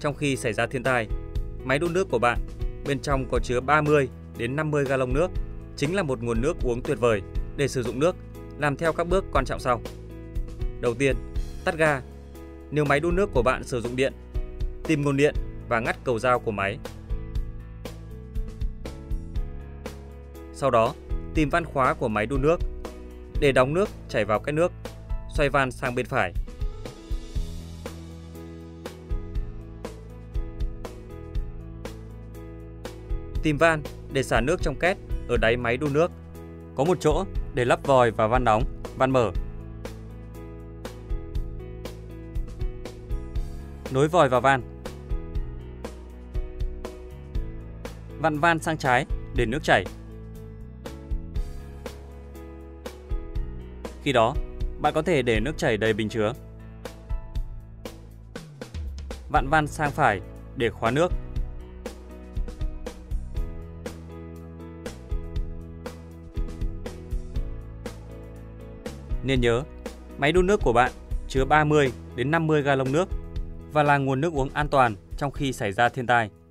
Trong khi xảy ra thiên tai, máy đun nước của bạn bên trong có chứa 30 đến 50 gallon nước, chính là một nguồn nước uống tuyệt vời để sử dụng nước. Làm theo các bước quan trọng sau. Đầu tiên, tắt ga. Nếu máy đun nước của bạn sử dụng điện, tìm nguồn điện và ngắt cầu dao của máy. Sau đó, tìm van khóa của máy đun nước. Để đóng nước chảy vào cái nước, xoay van sang bên phải. Tìm van để xả nước trong két ở đáy máy đun nước. Có một chỗ để lắp vòi và van đóng, van mở. Nối vòi vào van. Vặn van sang trái để nước chảy. Khi đó, bạn có thể để nước chảy đầy bình chứa. Vặn van sang phải để khóa nước. Nên nhớ, máy đun nước của bạn chứa 30 đến 50 gallon nước và là nguồn nước uống an toàn trong khi xảy ra thiên tai.